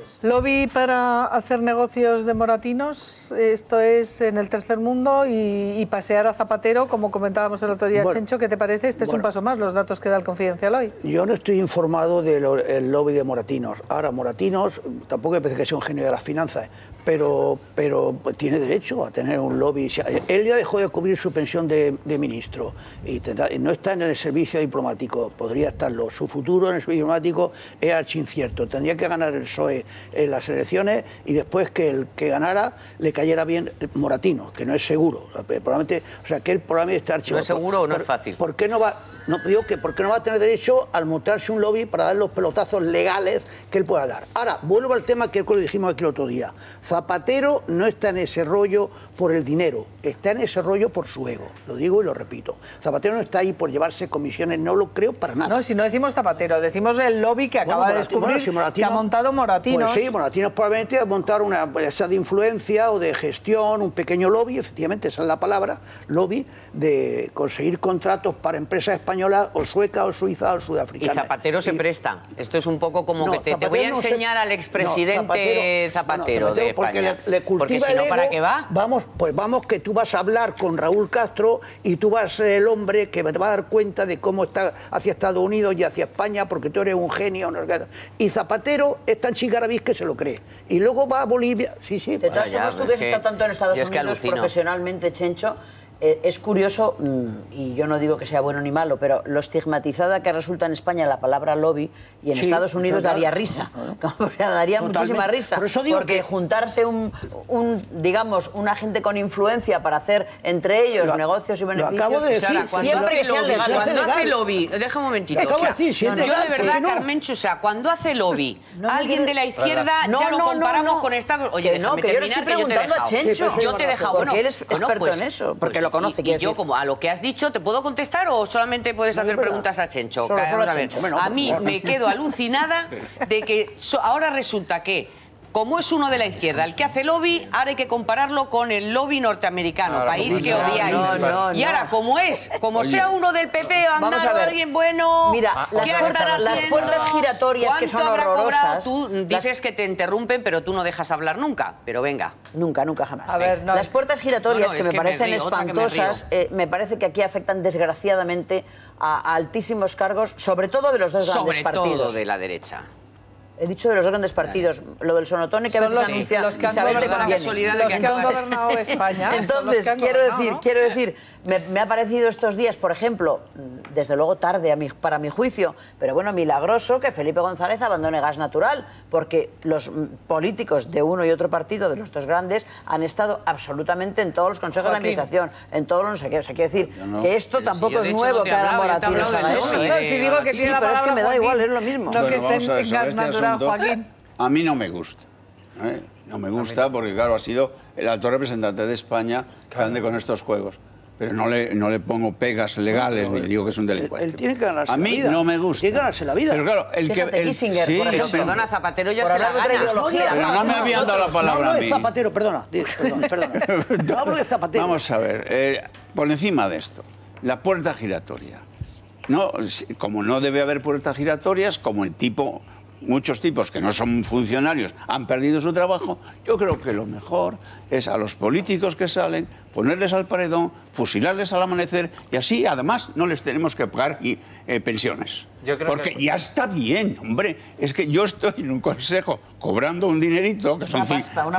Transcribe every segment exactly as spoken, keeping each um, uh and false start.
Lobby para hacer negocios de moratinos, esto es en el tercer mundo, y, y pasear a Zapatero, como comentábamos el otro día, bueno, Chencho, ¿qué te parece? Este bueno, es un paso más, los datos que da el Confidencial hoy. Yo no estoy informado del lobby de moratinos. Ahora, moratinos, tampoco me parece que sea un genio de las finanzas, pero, pero tiene derecho a tener un lobby. Él ya dejó de cubrir su pensión de, de ministro y tendrá, no está en el servicio diplomático, podría estarlo. Su futuro en el servicio diplomático es archincierto. Tendría que ganar el P S O E en las elecciones y después que el que ganara le cayera bien Moratino, que no es seguro. Probablemente, o sea, que él probablemente está archivado. ¿No es seguro o no ¿Por, es fácil? ¿Por qué no va...? No, digo que ¿por qué no va a tener derecho al montarse un lobby para dar los pelotazos legales que él pueda dar? Ahora, vuelvo al tema que lo dijimos aquí el otro día. Zapatero no está en ese rollo por el dinero, está en ese rollo por su ego. Lo digo y lo repito. Zapatero no está ahí por llevarse comisiones, no lo creo para nada. No, si no decimos Zapatero, decimos el lobby que acaba bueno, de descubrir, bueno, si Moratino, que ha montado Moratinos. Pues sí, Moratinos probablemente ha montado una esa de influencia o de gestión, un pequeño lobby, efectivamente, esa es la palabra, lobby, de conseguir contratos para empresas españolas o suecas o suiza o sudafricana. Y Zapatero y, se presta. Esto es un poco como no, que te, te voy a enseñar no se, al expresidente no, Zapatero, Zapatero, bueno, Zapatero de porque España. Le, le cultiva porque si el no, ego, ¿para qué va? Vamos, pues vamos que tú vas a hablar con Raúl Castro y tú vas a ser el hombre que te va a dar cuenta de cómo está hacia Estados Unidos y hacia España porque tú eres un genio. No, y Zapatero es tan chicarabís que se lo cree. Y luego va a Bolivia. Sí, sí. De todas formas, tú que has estado tanto en Estados Unidos profesionalmente, Chencho, Eh, es curioso, mmm, y yo no digo que sea bueno ni malo, pero lo estigmatizada que resulta en España la palabra lobby, y en sí, Estados Unidos total, daría risa. No, no. O sea, daría Totalmente. muchísima risa. Por eso digo porque que... juntarse un, un, digamos, una gente con influencia para hacer entre ellos lo, negocios y beneficios... Lo acabo de decir. O sea, siempre que sean legales. Cuando hace lobby, deja un momentito. Lo acabo de decir, siempre Yo de verdad, no. Carmencho, o sea, cuando hace lobby no, alguien de la izquierda, no, ya no, lo comparamos no, no. con Estados... Oye, que no, que yo le estoy preguntando a Chencho. Yo te he dejado, bueno, porque él es experto en eso, porque lo conoce. Y yo, como a lo que has dicho, ¿te puedo contestar o solamente puedes hacer preguntas a Chencho? Solo, solo a, a, Chencho. Bueno, a mí me quedo alucinada de que so, ahora resulta que, como es uno de la izquierda el que hace lobby, ahora hay que compararlo con el lobby norteamericano, ahora, país que odiáis. No, no, y ahora, como es, como Oye, sea uno del P P o andar o alguien bueno... Mira, las, puertas, las puertas giratorias que son horrorosas... Tú dices las... que te interrumpen, pero tú no dejas hablar nunca. Pero venga. Nunca, nunca, jamás. A ver, no. Las puertas giratorias no, no, que me que parecen me río, espantosas, me, eh, me parece que aquí afectan desgraciadamente a, a altísimos cargos, sobre todo de los dos grandes sobre partidos. Sobre todo de la derecha. He dicho de los grandes partidos, lo del sonotone que a veces anuncia los que Isabel te conviene. Los que han gobernado España. Entonces, quiero decir, ¿no? quiero decir, me, me ha parecido estos días, por ejemplo, desde luego tarde a mi, para mi juicio, pero bueno, milagroso que Felipe González abandone Gas Natural, porque los políticos de uno y otro partido, de los dos grandes, han estado absolutamente en todos los consejos Joaquín. de administración, en todos los no sé qué. O sea, quiero decir no, que esto tampoco si es nuevo no que ahora Moratinos haga eso. No, si digo que sí, pero es que me da igual, es lo mismo. No, que esté en Gas Natural. Joaquín. A mí no me gusta. ¿eh? No me gusta porque, claro, ha sido el alto representante de España que ande con estos juegos. Pero no le, no le pongo pegas legales no, no, ni digo que es un delincuente. Él, él tiene que ganarse a mí la vida. no me gusta. Tiene que ganarse la vida. Pero claro, el Fíjate, que... El, Kissinger, sí, por ejemplo. Pero perdona, Zapatero ya por se la gana. Ideología. Pero no me habían dado la palabra no, no a mí. No, Zapatero, perdona. Perdona, perdona. No hablo de Zapatero. Vamos a ver, eh, por encima de esto, la puerta giratoria. No, como no debe haber puertas giratorias, como el tipo... Muchos tipos que no son funcionarios han perdido su trabajo. Yo creo que lo mejor es a los políticos que salen, ponerles al paredón, fusilarles al amanecer y así, además, no les tenemos que pagar y, eh, pensiones. Yo creo Porque que... ya está bien, hombre. Es que yo estoy en un consejo cobrando un dinerito, que son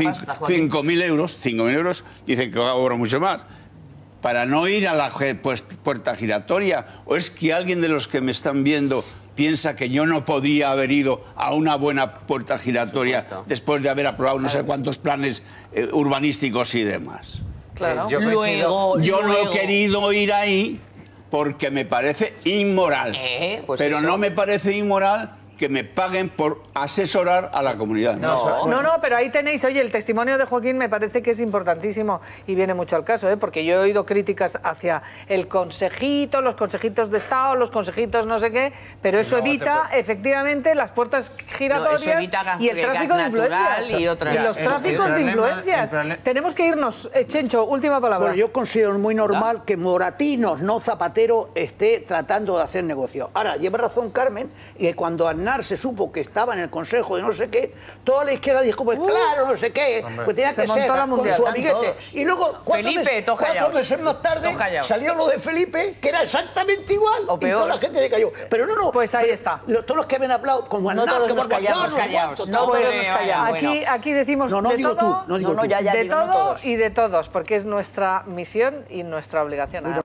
cinco mil euros, cinco mil euros, dicen que cobro mucho más. Para no ir a la pues, puerta giratoria, o es que alguien de los que me están viendo piensa que yo no podría haber ido a una buena puerta giratoria después de haber aprobado no sé cuántos planes eh, urbanísticos y demás. Claro. Eh, yo luego, yo luego. no he querido ir ahí porque me parece inmoral. Eh, pues pero eso. no me parece inmoral que me paguen por asesorar a la comunidad. No, no, no, pero ahí tenéis, oye, el testimonio de Joaquín me parece que es importantísimo y viene mucho al caso, ¿eh? Porque yo he oído críticas hacia el consejito, los consejitos de Estado, los consejitos no sé qué, pero eso no, evita te... efectivamente las puertas giratorias no, evita y el tráfico de influencias. Y, otra... y los tráficos el, el de influencias. El Tenemos que irnos. Eh, Chencho, última palabra. Bueno, yo considero muy normal ¿Ah? que Moratinos, no Zapatero, esté tratando de hacer negocio. Ahora, lleva razón Carmen, y que cuando Aznar Aznar se supo que estaba en el Consejo de no sé qué, toda la izquierda dijo, pues uh, claro, no sé qué, hombre. pues tenía Se que ser con su amiguete. Y luego, cuatro, Felipe, meses, cuatro meses más tarde, salió lo de Felipe, que era exactamente igual, o peor. Y toda la gente le cayó. Pero no, no. Pues ahí pero, está. Lo, todos los que habían hablado, como no Aznar, todos que nos callamos, callados. No pues, todos nos callamos. Aquí, bueno. aquí decimos no, no de digo todo, tú, no digo no, no, tú. ya, ya de digo, no todo todos. y de todos, porque es nuestra misión y nuestra obligación.